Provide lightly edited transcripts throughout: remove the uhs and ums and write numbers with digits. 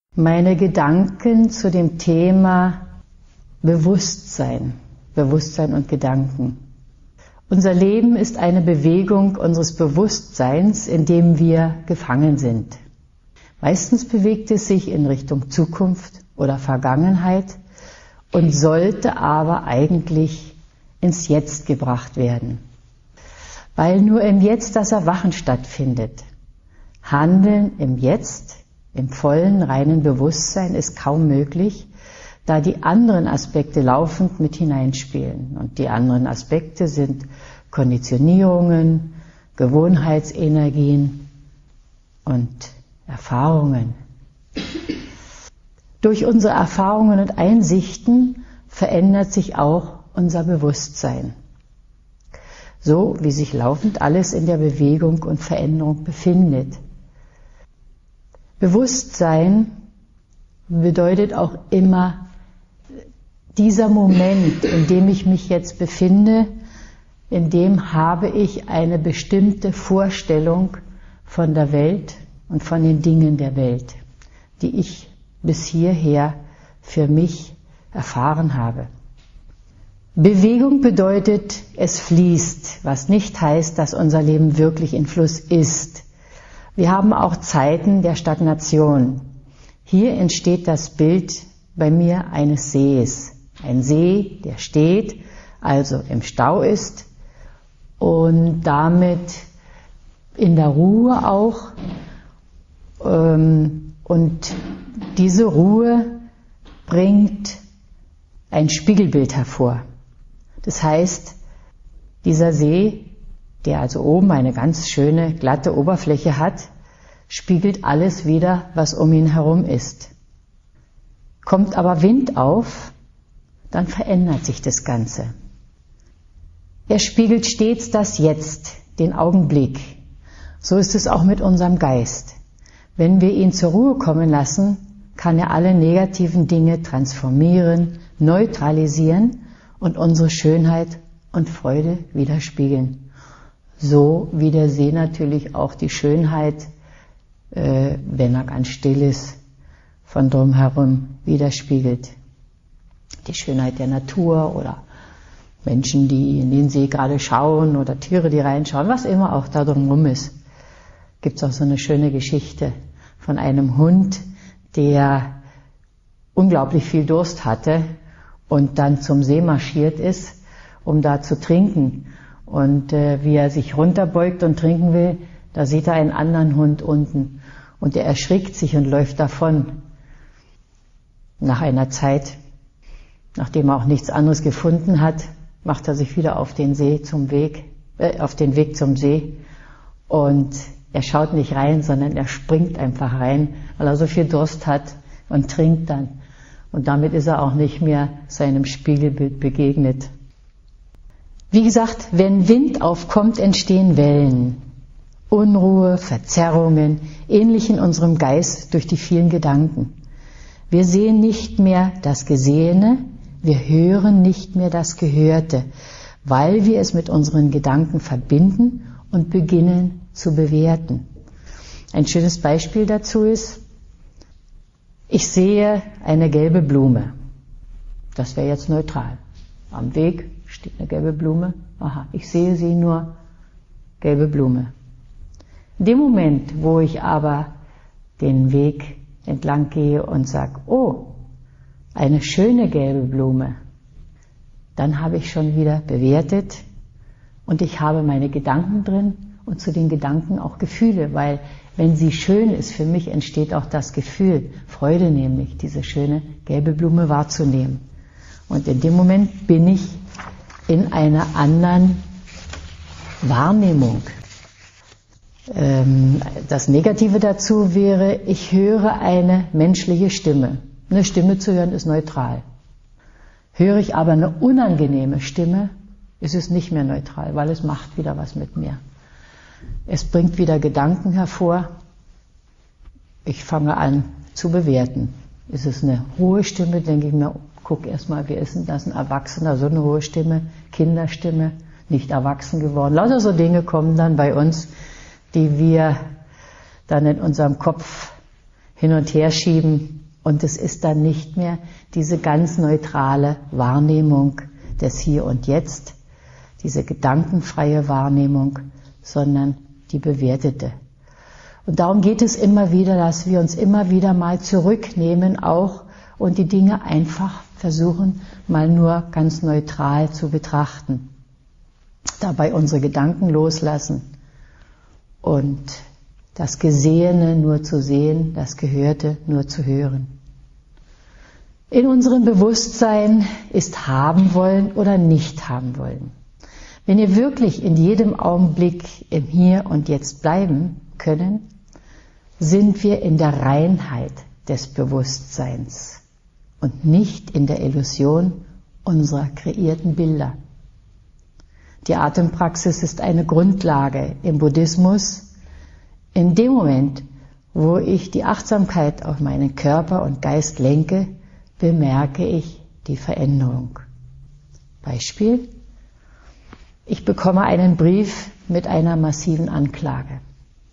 Meine Gedanken zu dem Thema Bewusstsein und Gedanken. Unser Leben ist eine Bewegung unseres Bewusstseins, in dem wir gefangen sind. Meistens bewegt es sich in Richtung Zukunft oder Vergangenheit und sollte aber eigentlich ins Jetzt gebracht werden. Weil nur im Jetzt das Erwachen stattfindet. Handeln im Jetzt, im vollen, reinen Bewusstsein ist kaum möglich, da die anderen Aspekte laufend mit hineinspielen. Und die anderen Aspekte sind Konditionierungen, Gewohnheitsenergien und Erfahrungen. Durch unsere Erfahrungen und Einsichten verändert sich auch unser Bewusstsein. So wie sich laufend alles in der Bewegung und Veränderung befindet. Bewusstsein bedeutet auch immer dieser Moment, in dem ich mich jetzt befinde, in dem habe ich eine bestimmte Vorstellung von der Welt und von den Dingen der Welt, die ich bis hierher für mich erfahren habe. Bewegung bedeutet, es fließt, was nicht heißt, dass unser Leben wirklich in Fluss ist. Wir haben auch Zeiten der Stagnation. Hier entsteht das Bild bei mir eines Sees. Ein See, der steht, also im Stau ist und damit in der Ruhe auch. Und diese Ruhe bringt ein Spiegelbild hervor. Das heißt, dieser See, der also oben eine ganz schöne, glatte Oberfläche hat, spiegelt alles wider, was um ihn herum ist. Kommt aber Wind auf, dann verändert sich das Ganze. Er spiegelt stets das Jetzt, den Augenblick. So ist es auch mit unserem Geist. Wenn wir ihn zur Ruhe kommen lassen, kann er alle negativen Dinge transformieren, neutralisieren und unsere Schönheit und Freude widerspiegeln. So wie der See natürlich auch die Schönheit, wenn er ganz still ist, von drumherum widerspiegelt. Die Schönheit der Natur oder Menschen, die in den See gerade schauen oder Tiere, die reinschauen, was immer auch da drumherum ist. Gibt es auch so eine schöne Geschichte von einem Hund, der unglaublich viel Durst hatte und dann zum See marschiert ist, um da zu trinken. Und wie er sich runterbeugt und trinken will, da sieht er einen anderen Hund unten. Und er erschrickt sich und läuft davon. Nach einer Zeit, nachdem er auch nichts anderes gefunden hat, macht er sich wieder auf den Weg zum See. Und er schaut nicht rein, sondern er springt einfach rein, weil er so viel Durst hat und trinkt dann. Und damit ist er auch nicht mehr seinem Spiegelbild begegnet. Wie gesagt, wenn Wind aufkommt, entstehen Wellen. Unruhe, Verzerrungen, ähnlich in unserem Geist durch die vielen Gedanken. Wir sehen nicht mehr das Gesehene, wir hören nicht mehr das Gehörte, weil wir es mit unseren Gedanken verbinden und beginnen zu bewerten. Ein schönes Beispiel dazu ist, ich sehe eine gelbe Blume. Das wäre jetzt neutral. Am Weg steht eine gelbe Blume. Aha, ich sehe sie nur, gelbe Blume. In dem Moment, wo ich aber den Weg entlang gehe und sage, oh, eine schöne gelbe Blume, dann habe ich schon wieder bewertet und ich habe meine Gedanken drin und zu den Gedanken auch Gefühle, weil wenn sie schön ist, für mich entsteht auch das Gefühl, Freude nämlich, diese schöne gelbe Blume wahrzunehmen. Und in dem Moment bin ich in einer anderen Wahrnehmung. Das Negative dazu wäre, ich höre eine menschliche Stimme. Eine Stimme zu hören ist neutral. Höre ich aber eine unangenehme Stimme, ist es nicht mehr neutral, weil es macht wieder was mit mir. Es bringt wieder Gedanken hervor. Ich fange an zu bewerten. Ist es eine hohe Stimme, denke ich mir, guck erstmal, wie ist denn das, ein Erwachsener, so eine hohe Stimme, Kinderstimme, nicht erwachsen geworden. Lauter so Dinge kommen dann bei uns, die wir dann in unserem Kopf hin und her schieben Und es ist dann nicht mehr diese ganz neutrale Wahrnehmung des Hier und Jetzt, diese gedankenfreie Wahrnehmung, sondern die bewertete. Und darum geht es immer wieder, dass wir uns immer wieder mal zurücknehmen auch und die Dinge einfach versuchen, mal nur ganz neutral zu betrachten. Dabei unsere Gedanken loslassen und das Gesehene nur zu sehen, das Gehörte nur zu hören. In unserem Bewusstsein ist haben wollen oder nicht haben wollen. Wenn wir wirklich in jedem Augenblick im Hier und Jetzt bleiben können, sind wir in der Reinheit des Bewusstseins und nicht in der Illusion unserer kreierten Bilder. Die Atempraxis ist eine Grundlage im Buddhismus. In dem Moment, wo ich die Achtsamkeit auf meinen Körper und Geist lenke, bemerke ich die Veränderung. Beispiel: Ich bekomme einen Brief mit einer massiven Anklage.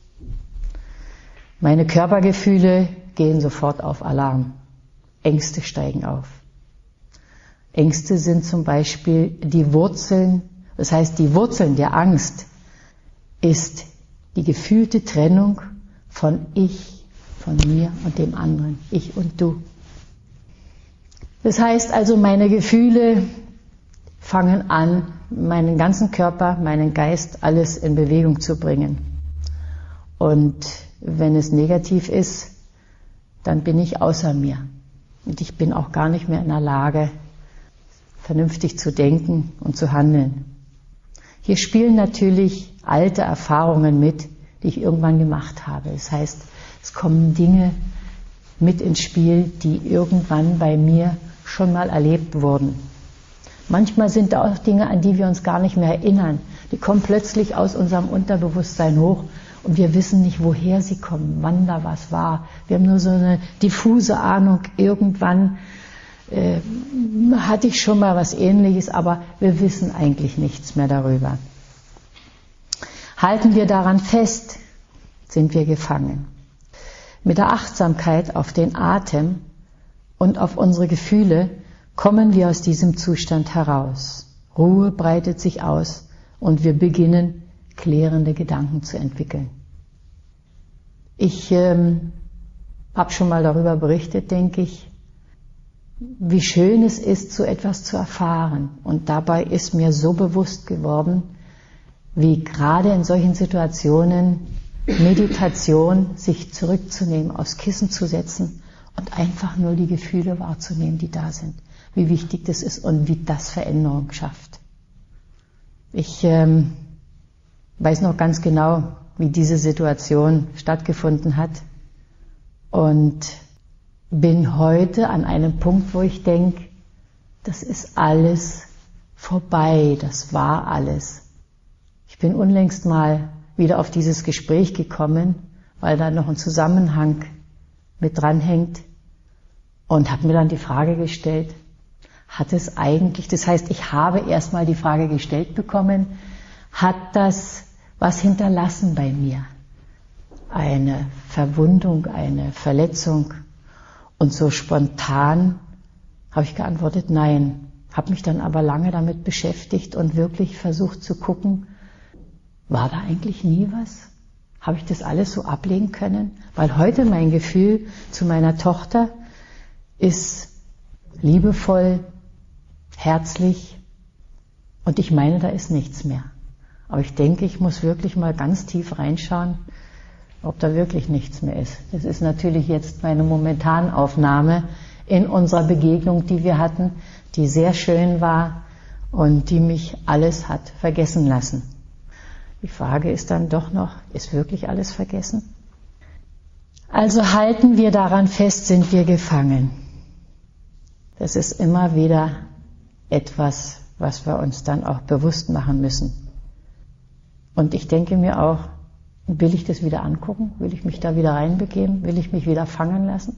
Meine Körpergefühle gehen sofort auf Alarm. Ängste steigen auf. Ängste sind zum Beispiel die Wurzeln, das heißt, die Wurzeln der Angst ist die gefühlte Trennung von ich, von mir und dem anderen, ich und du. Das heißt also, meine Gefühle fangen an, meinen ganzen Körper, meinen Geist, alles in Bewegung zu bringen. Und wenn es negativ ist, dann bin ich außer mir. Und ich bin auch gar nicht mehr in der Lage, vernünftig zu denken und zu handeln. Hier spielen natürlich alte Erfahrungen mit, die ich irgendwann gemacht habe. Das heißt, es kommen Dinge mit ins Spiel, die irgendwann bei mir schon mal erlebt wurden. Manchmal sind da auch Dinge, an die wir uns gar nicht mehr erinnern. Die kommen plötzlich aus unserem Unterbewusstsein hoch und wir wissen nicht, woher sie kommen, wann da was war. Wir haben nur so eine diffuse Ahnung, irgendwann hatte ich schon mal was Ähnliches, aber wir wissen eigentlich nichts mehr darüber. Halten wir daran fest, sind wir gefangen. Mit der Achtsamkeit auf den Atem und auf unsere Gefühle kommen wir aus diesem Zustand heraus. Ruhe breitet sich aus und wir beginnen, klärende Gedanken zu entwickeln. Ich habe schon mal darüber berichtet, denke ich, wie schön es ist, so etwas zu erfahren. Und dabei ist mir so bewusst geworden, wie gerade in solchen Situationen Meditation, sich zurückzunehmen, aufs Kissen zu setzen und einfach nur die Gefühle wahrzunehmen, die da sind. Wie wichtig das ist und wie das Veränderung schafft. Ich weiß noch ganz genau, wie diese Situation stattgefunden hat und bin heute an einem Punkt, wo ich denke, das ist alles vorbei, das war alles. Ich bin unlängst mal wieder auf dieses Gespräch gekommen, weil da noch ein Zusammenhang mit dranhängt und habe mir dann die Frage gestellt, hat es eigentlich, das heißt, ich habe erstmal die Frage gestellt bekommen, hat das was hinterlassen bei mir? Eine Verwundung, eine Verletzung? Und so spontan habe ich geantwortet, nein. Habe mich dann aber lange damit beschäftigt und wirklich versucht zu gucken, war da eigentlich nie was? Habe ich das alles so ablegen können? Weil heute mein Gefühl zu meiner Tochter ist liebevoll, herzlich und ich meine, da ist nichts mehr. Aber ich denke, ich muss wirklich mal ganz tief reinschauen, ob da wirklich nichts mehr ist. Das ist natürlich jetzt meine Momentanaufnahme in unserer Begegnung, die wir hatten, die sehr schön war und die mich alles hat vergessen lassen. Die Frage ist dann doch noch, ist wirklich alles vergessen? Also halten wir daran fest, sind wir gefangen. Das ist immer wieder etwas, was wir uns dann auch bewusst machen müssen. Und ich denke mir auch, will ich das wieder angucken? Will ich mich da wieder reinbegeben? Will ich mich wieder fangen lassen?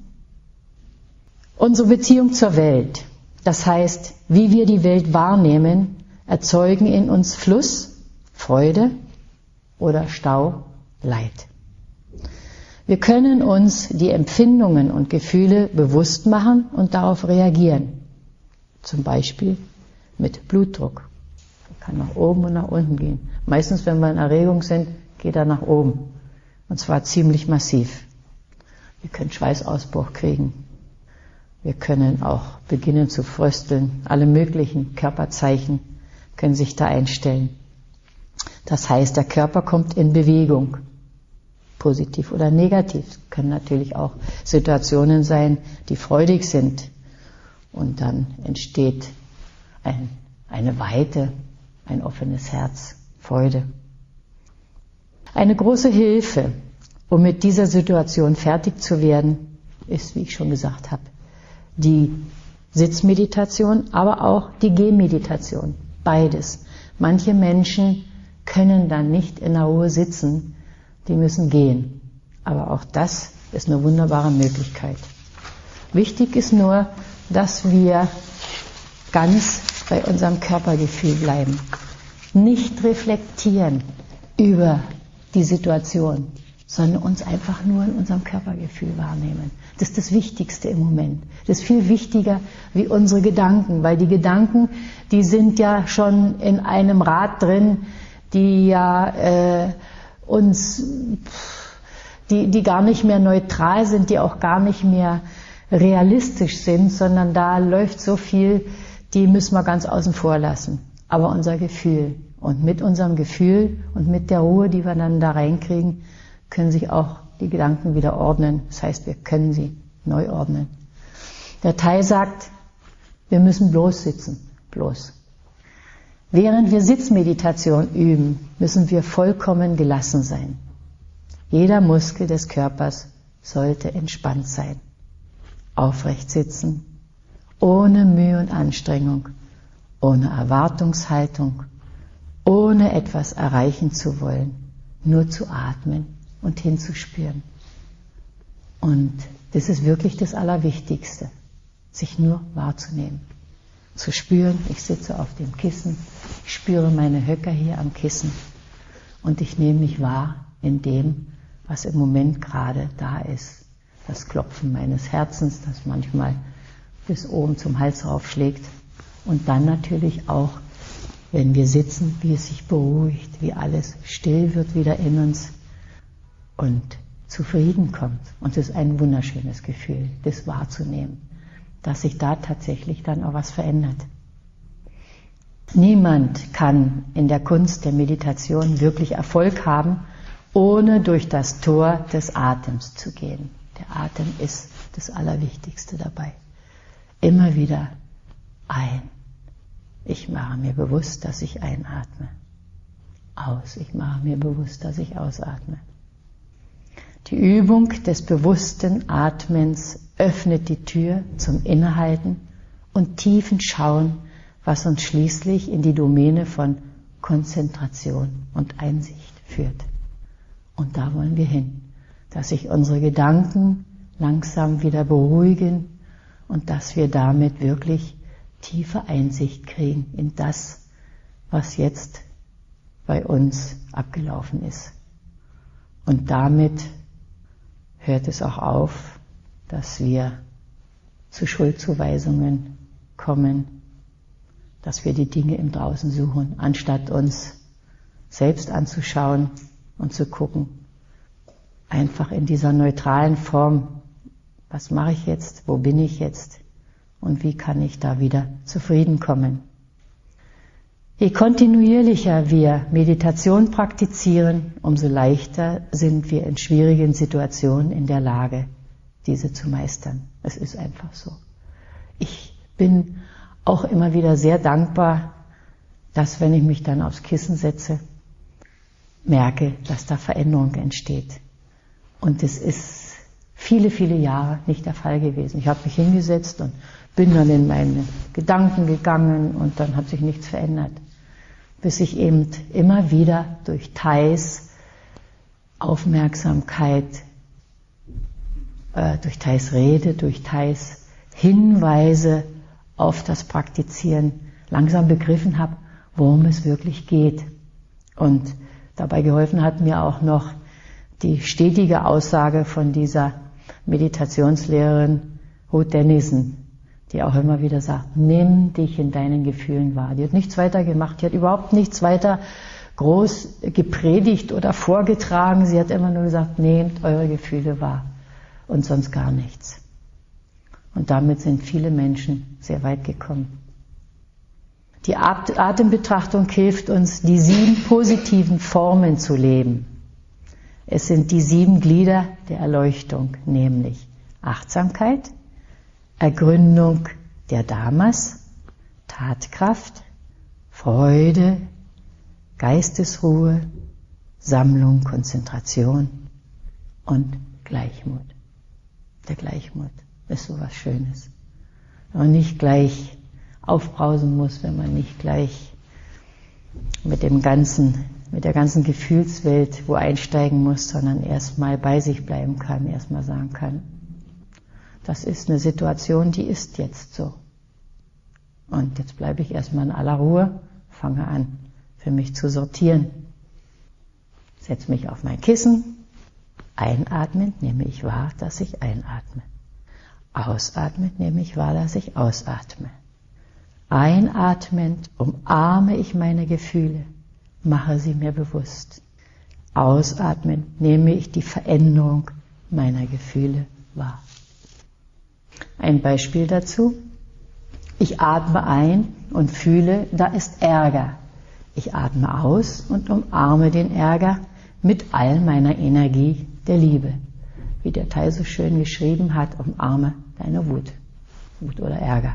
Unsere Beziehung zur Welt, das heißt, wie wir die Welt wahrnehmen, erzeugen in uns Fluss, Freude oder Stau, Leid. Wir können uns die Empfindungen und Gefühle bewusst machen und darauf reagieren. Zum Beispiel mit Blutdruck. Er kann nach oben und nach unten gehen. Meistens, wenn wir in Erregung sind, geht er nach oben. Und zwar ziemlich massiv. Wir können Schweißausbruch kriegen. Wir können auch beginnen zu frösteln. Alle möglichen Körperzeichen können sich da einstellen. Das heißt, der Körper kommt in Bewegung. Positiv oder negativ. Es können natürlich auch Situationen sein, die freudig sind. Und dann entsteht eine Weite, ein offenes Herz, Freude. Eine große Hilfe, um mit dieser Situation fertig zu werden, ist, wie ich schon gesagt habe, die Sitzmeditation, aber auch die Gehmeditation. Beides. Manche Menschen können dann nicht in der Ruhe sitzen, die müssen gehen. Aber auch das ist eine wunderbare Möglichkeit. Wichtig ist nur, dass wir ganz bei unserem Körpergefühl bleiben. Nicht reflektieren über die Situation, sondern uns einfach nur in unserem Körpergefühl wahrnehmen. Das ist das Wichtigste im Moment. Das ist viel wichtiger wie unsere Gedanken, weil die Gedanken, die sind ja schon in einem Rad drin, die ja die gar nicht mehr neutral sind, die auch gar nicht mehr realistisch sind, sondern da läuft so viel, die müssen wir ganz außen vor lassen. Aber unser Gefühl. Und mit unserem Gefühl und mit der Ruhe, die wir dann da reinkriegen, können sich auch die Gedanken wieder ordnen. Das heißt, wir können sie neu ordnen. Der Teil sagt, wir müssen bloß sitzen. Bloß. Während wir Sitzmeditation üben, müssen wir vollkommen gelassen sein. Jeder Muskel des Körpers sollte entspannt sein. Aufrecht sitzen, ohne Mühe und Anstrengung, ohne Erwartungshaltung, ohne etwas erreichen zu wollen, nur zu atmen und hinzuspüren. Und das ist wirklich das Allerwichtigste, sich nur wahrzunehmen. Zu spüren, ich sitze auf dem Kissen, ich spüre meine Höcker hier am Kissen und ich nehme mich wahr in dem, was im Moment gerade da ist. Das Klopfen meines Herzens, das manchmal bis oben zum Hals raufschlägt. Und dann natürlich auch, wenn wir sitzen, wie es sich beruhigt, wie alles still wird wieder in uns und zu Frieden kommt. Und es ist ein wunderschönes Gefühl, das wahrzunehmen, dass sich da tatsächlich dann auch was verändert. Niemand kann in der Kunst der Meditation wirklich Erfolg haben, ohne durch das Tor des Atems zu gehen. Der Atem ist das Allerwichtigste dabei. Immer wieder ein. Ich mache mir bewusst, dass ich einatme. Aus. Ich mache mir bewusst, dass ich ausatme. Die Übung des bewussten Atmens öffnet die Tür zum Innehalten und tiefen Schauen, was uns schließlich in die Domäne von Konzentration und Einsicht führt. Und da wollen wir hin, dass sich unsere Gedanken langsam wieder beruhigen und dass wir damit wirklich tiefe Einsicht kriegen in das, was jetzt bei uns abgelaufen ist. Und damit hört es auch auf, dass wir zu Schuldzuweisungen kommen, dass wir die Dinge im Draußen suchen, anstatt uns selbst anzuschauen und zu gucken, einfach in dieser neutralen Form, was mache ich jetzt, wo bin ich jetzt und wie kann ich da wieder zufrieden kommen. Je kontinuierlicher wir Meditation praktizieren, umso leichter sind wir in schwierigen Situationen in der Lage, diese zu meistern. Es ist einfach so. Ich bin auch immer wieder sehr dankbar, dass, wenn ich mich dann aufs Kissen setze, merke, dass da Veränderung entsteht. Und es ist viele, viele Jahre nicht der Fall gewesen. Ich habe mich hingesetzt und bin dann in meine Gedanken gegangen und dann hat sich nichts verändert. Bis ich eben immer wieder durch Thais Aufmerksamkeit, durch Thais Rede, durch Thais Hinweise auf das Praktizieren langsam begriffen habe, worum es wirklich geht. Und dabei geholfen hat mir auch noch die stetige Aussage von dieser Meditationslehrerin Ruth Denison, die auch immer wieder sagt, nimm dich in deinen Gefühlen wahr. Die hat nichts weiter gemacht, die hat überhaupt nichts weiter groß gepredigt oder vorgetragen. Sie hat immer nur gesagt, nehmt eure Gefühle wahr und sonst gar nichts. Und damit sind viele Menschen sehr weit gekommen. Die Atembetrachtung hilft uns, die 7 positiven Formen zu leben. Es sind die 7 Glieder der Erleuchtung, nämlich Achtsamkeit, Ergründung der Dharmas, Tatkraft, Freude, Geistesruhe, Sammlung, Konzentration und Gleichmut. Der Gleichmut ist so was Schönes. Wenn man nicht gleich aufbrausen muss, wenn man nicht gleich mit der ganzen Gefühlswelt wo einsteigen muss, sondern erstmal bei sich bleiben kann, erstmal sagen kann, das ist eine Situation, die ist jetzt so. Und jetzt bleibe ich erstmal in aller Ruhe, fange an, für mich zu sortieren. Setze mich auf mein Kissen, einatmend nehme ich wahr, dass ich einatme. Ausatmend nehme ich wahr, dass ich ausatme. Einatmend umarme ich meine Gefühle, mache sie mir bewusst. Ausatmend nehme ich die Veränderung meiner Gefühle wahr. Ein Beispiel dazu. Ich atme ein und fühle, da ist Ärger. Ich atme aus und umarme den Ärger mit all meiner Energie der Liebe. Wie der Teil so schön geschrieben hat, umarme deine Wut. Wut oder Ärger.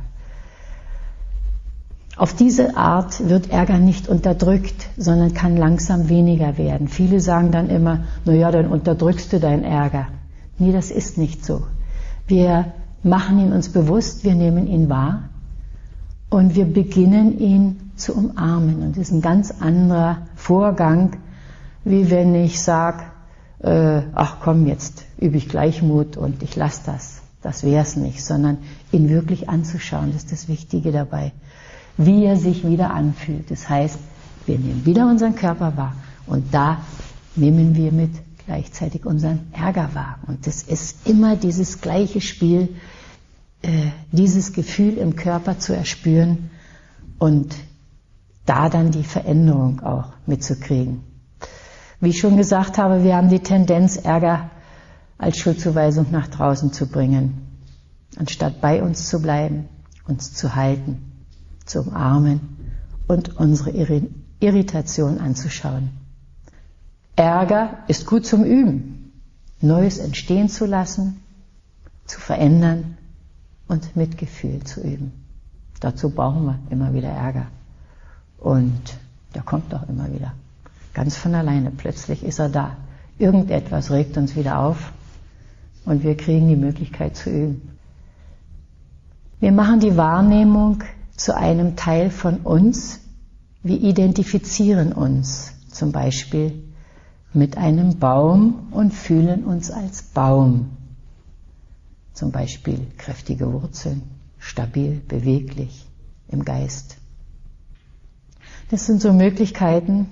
Auf diese Art wird Ärger nicht unterdrückt, sondern kann langsam weniger werden. Viele sagen dann immer, naja, dann unterdrückst du deinen Ärger. Nee, das ist nicht so. Wir machen ihn uns bewusst, wir nehmen ihn wahr und wir beginnen ihn zu umarmen. Und das ist ein ganz anderer Vorgang, wie wenn ich sage, ach komm, jetzt übe ich Gleichmut und ich lasse das. Das wäre es nicht, sondern ihn wirklich anzuschauen, das ist das Wichtige dabei. Wie er sich wieder anfühlt. Das heißt, wir nehmen wieder unseren Körper wahr und da nehmen wir mit gleichzeitig unseren Ärger wahr. Und das ist immer dieses gleiche Spiel, dieses Gefühl im Körper zu erspüren und da dann die Veränderung auch mitzukriegen. Wie ich schon gesagt habe, wir haben die Tendenz, Ärger als Schuldzuweisung nach draußen zu bringen, anstatt bei uns zu bleiben, uns zu halten, zu umarmen und unsere Irritation anzuschauen. Ärger ist gut zum Üben, Neues entstehen zu lassen, zu verändern und Mitgefühl zu üben. Dazu brauchen wir immer wieder Ärger. Und der kommt doch immer wieder. Ganz von alleine. Plötzlich ist er da. Irgendetwas regt uns wieder auf und wir kriegen die Möglichkeit zu üben. Wir machen die Wahrnehmung zu einem Teil von uns. Wir identifizieren uns zum Beispiel mit einem Baum und fühlen uns als Baum. Zum Beispiel kräftige Wurzeln, stabil, beweglich im Geist. Das sind so Möglichkeiten,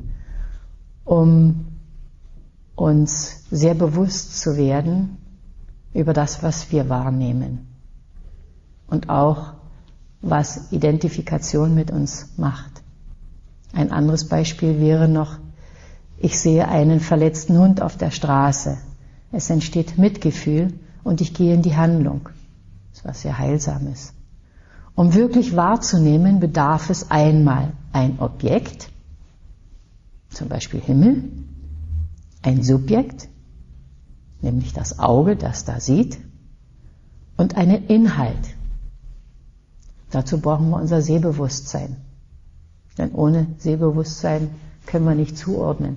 um uns sehr bewusst zu werden über das, was wir wahrnehmen und auch was Identifikation mit uns macht. Ein anderes Beispiel wäre noch, ich sehe einen verletzten Hund auf der Straße. Es entsteht Mitgefühl und ich gehe in die Handlung. Das ist was sehr Heilsames. Um wirklich wahrzunehmen, bedarf es einmal ein Objekt, zum Beispiel Himmel, ein Subjekt, nämlich das Auge, das da sieht, und einen Inhalt. Dazu brauchen wir unser Sehbewusstsein. Denn ohne Sehbewusstsein können wir nicht zuordnen.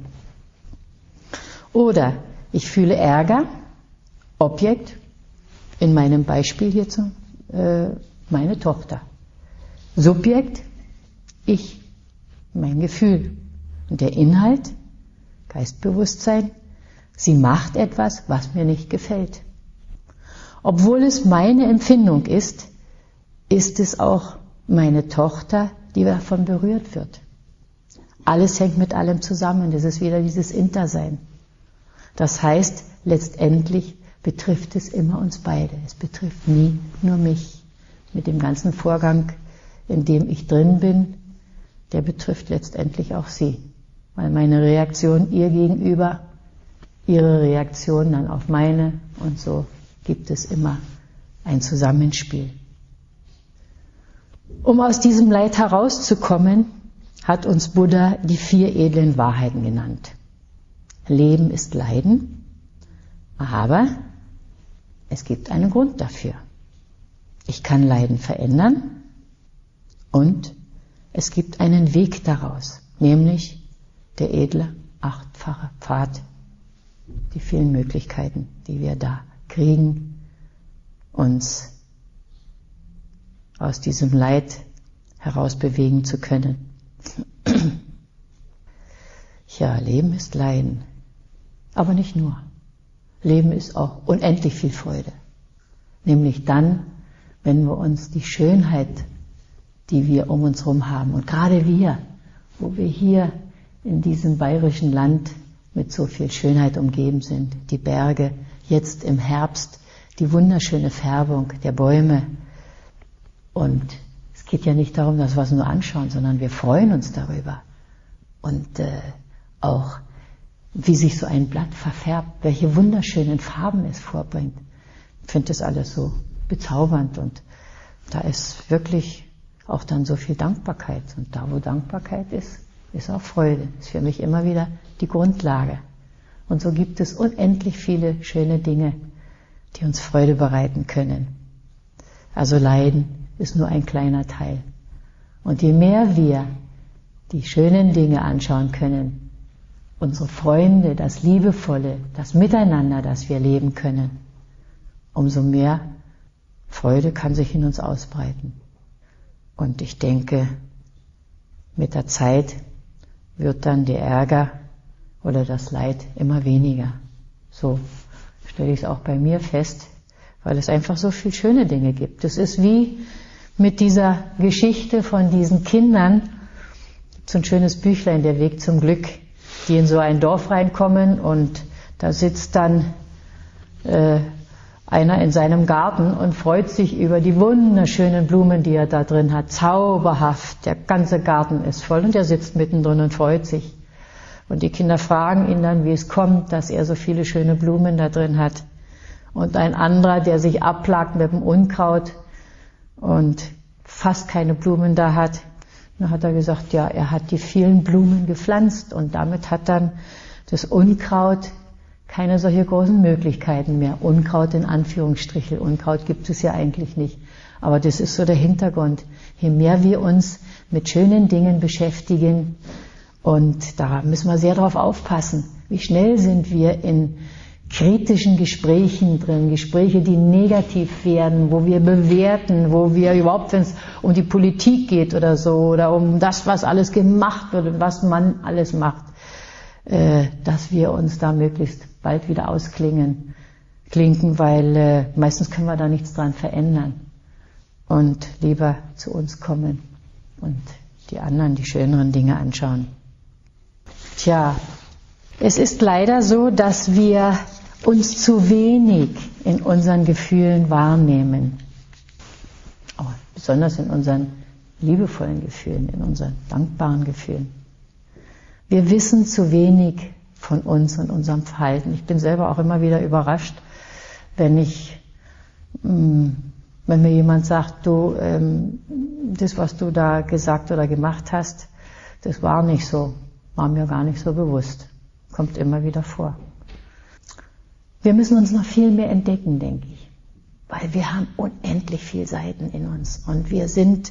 Oder ich fühle Ärger, Objekt, in meinem Beispiel hierzu, meine Tochter. Subjekt, ich, mein Gefühl. Und der Inhalt, Geistbewusstsein, sie macht etwas, was mir nicht gefällt. Obwohl es meine Empfindung ist, ist es auch meine Tochter, die davon berührt wird. Alles hängt mit allem zusammen, das ist wieder dieses Intersein. Das heißt, letztendlich betrifft es immer uns beide. Es betrifft nie nur mich. Mit dem ganzen Vorgang, in dem ich drin bin, der betrifft letztendlich auch sie. Weil meine Reaktion ihr gegenüber, ihre Reaktion dann auf meine, und so gibt es immer ein Zusammenspiel. Um aus diesem Leid herauszukommen, hat uns Buddha die 4 edlen Wahrheiten genannt. Leben ist Leiden, aber es gibt einen Grund dafür. Ich kann Leiden verändern und es gibt einen Weg daraus, nämlich der edle 8-fache Pfad, die vielen Möglichkeiten, die wir da kriegen, uns aus diesem Leid herausbewegen zu können. Ja, Leben ist Leiden, aber nicht nur. Leben ist auch unendlich viel Freude, nämlich dann, wenn wir uns die Schönheit, die wir um uns herum haben, und gerade wir, wo wir hier in diesem bayerischen Land mit so viel Schönheit umgeben sind, die Berge, jetzt im Herbst, die wunderschöne Färbung der Bäume. Und es geht ja nicht darum, dass wir es nur anschauen, sondern wir freuen uns darüber. Und auch, wie sich so ein Blatt verfärbt, welche wunderschönen Farben es vorbringt. Ich finde das alles so bezaubernd und da ist wirklich auch dann so viel Dankbarkeit. Und da, wo Dankbarkeit ist, ist auch Freude. Das ist für mich immer wieder die Grundlage. Und so gibt es unendlich viele schöne Dinge, die uns Freude bereiten können. Also Leiden ist nur ein kleiner Teil. Und je mehr wir die schönen Dinge anschauen können, unsere Freunde, das Liebevolle, das Miteinander, das wir leben können, umso mehr Freude kann sich in uns ausbreiten. Und ich denke, mit der Zeit wird dann der Ärger oder das Leid immer weniger. So stelle ich es auch bei mir fest, weil es einfach so viele schöne Dinge gibt. Es ist wie mit dieser Geschichte von diesen Kindern, so ein schönes Büchlein, Der Weg zum Glück, die in so ein Dorf reinkommen und da sitzt dann einer in seinem Garten und freut sich über die wunderschönen Blumen, die er da drin hat. Zauberhaft, der ganze Garten ist voll und er sitzt mittendrin und freut sich. Und die Kinder fragen ihn dann, wie es kommt, dass er so viele schöne Blumen da drin hat. Und ein anderer, der sich abplagt mit dem Unkraut und fast keine Blumen da hat, dann hat er gesagt, ja, er hat die vielen Blumen gepflanzt und damit hat dann das Unkraut keine solche großen Möglichkeiten mehr. Unkraut in Anführungsstrichen, Unkraut gibt es ja eigentlich nicht. Aber das ist so der Hintergrund. Je mehr wir uns mit schönen Dingen beschäftigen, und da müssen wir sehr drauf aufpassen, wie schnell sind wir in kritischen Gesprächen drin, Gespräche, die negativ werden, wo wir bewerten, wo wir überhaupt, wenn es um die Politik geht oder so, oder um das, was alles gemacht wird und was man alles macht, dass wir uns da möglichst bald wieder ausklinken, weil meistens können wir da nichts dran verändern und lieber zu uns kommen und die anderen, die schöneren Dinge anschauen. Tja, es ist leider so, dass wir uns zu wenig in unseren Gefühlen wahrnehmen. Oh, besonders in unseren liebevollen Gefühlen, in unseren dankbaren Gefühlen. Wir wissen zu wenig von uns und unserem Verhalten. Ich bin selber auch immer wieder überrascht, wenn mir jemand sagt, du, das, was du da gesagt oder gemacht hast, das war nicht so, war mir gar nicht so bewusst. Kommt immer wieder vor. Wir müssen uns noch viel mehr entdecken, denke ich, weil wir haben unendlich viele Seiten in uns und wir sind,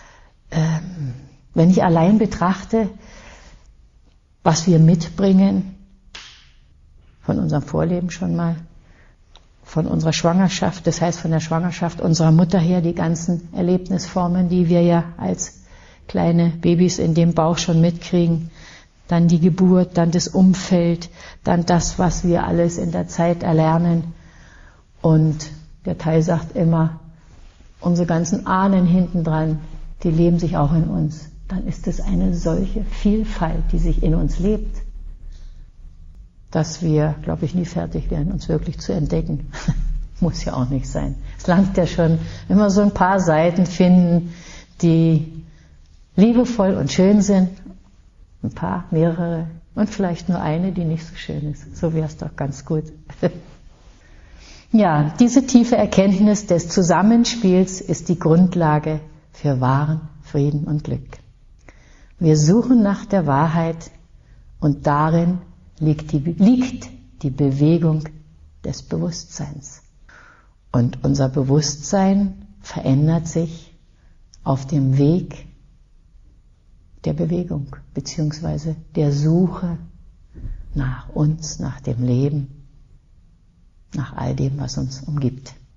wenn ich allein betrachte, was wir mitbringen, von unserem Vorleben schon mal, von unserer Schwangerschaft, das heißt von der Schwangerschaft unserer Mutter her, die ganzen Erlebnisformen, die wir ja als kleine Babys in dem Bauch schon mitkriegen, dann die Geburt, dann das Umfeld, dann das, was wir alles in der Zeit erlernen. Und der Teil sagt immer, unsere ganzen Ahnen hintendran, die leben sich auch in uns. Dann ist es eine solche Vielfalt, die sich in uns lebt. dass wir, glaube ich, nie fertig werden, uns wirklich zu entdecken. Muss ja auch nicht sein. Es langt ja schon, wenn wir so ein paar Seiten finden, die liebevoll und schön sind, ein paar, mehrere und vielleicht nur eine, die nicht so schön ist. So wäre es doch ganz gut. Ja, diese tiefe Erkenntnis des Zusammenspiels ist die Grundlage für wahren Frieden und Glück. Wir suchen nach der Wahrheit und darin liegt die Bewegung des Bewusstseins. Und unser Bewusstsein verändert sich auf dem Weg der Bewegung bzw. der Suche nach uns, nach dem Leben, nach all dem, was uns umgibt.